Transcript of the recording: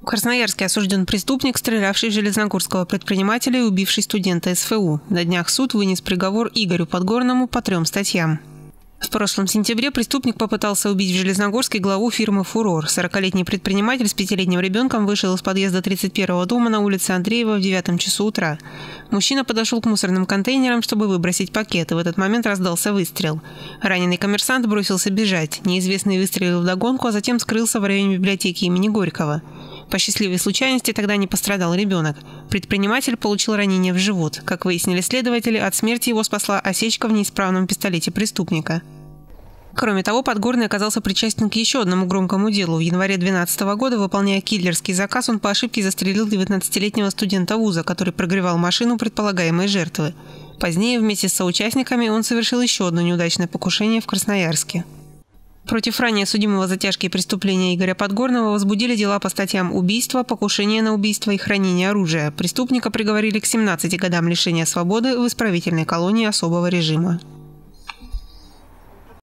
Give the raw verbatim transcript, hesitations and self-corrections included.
В Красноярске осужден преступник, стрелявший в железногорского предпринимателя и убивший студента СФУ. На днях суд вынес приговор Игорю Подгорному по трем статьям. В прошлом сентябре преступник попытался убить в Железногорске главу фирмы «Фурор». сорокалетний предприниматель с пятилетним ребенком вышел из подъезда тридцать первого дома на улице Андреева в девятом часу утра. Мужчина подошел к мусорным контейнерам, чтобы выбросить пакет, и в этот момент раздался выстрел. Раненый коммерсант бросился бежать. Неизвестный выстрелил вдогонку, а затем скрылся в районе библиотеки имени Горького. По счастливой случайности тогда не пострадал ребенок. Предприниматель получил ранение в живот. Как выяснили следователи, от смерти его спасла осечка в неисправном пистолете преступника. Кроме того, Подгорный оказался причастен к еще одному громкому делу. В январе две тысячи двенадцатого года, выполняя киллерский заказ, он по ошибке застрелил девятнадцатилетнего студента вуза, который прогревал машину предполагаемой жертвы. Позднее вместе с соучастниками он совершил еще одно неудачное покушение в Красноярске. Против ранее судимого за тяжкие преступления Игоря Подгорного возбудили дела по статьям убийства, покушение на убийство и хранение оружия. Преступника приговорили к семнадцати годам лишения свободы в исправительной колонии особого режима.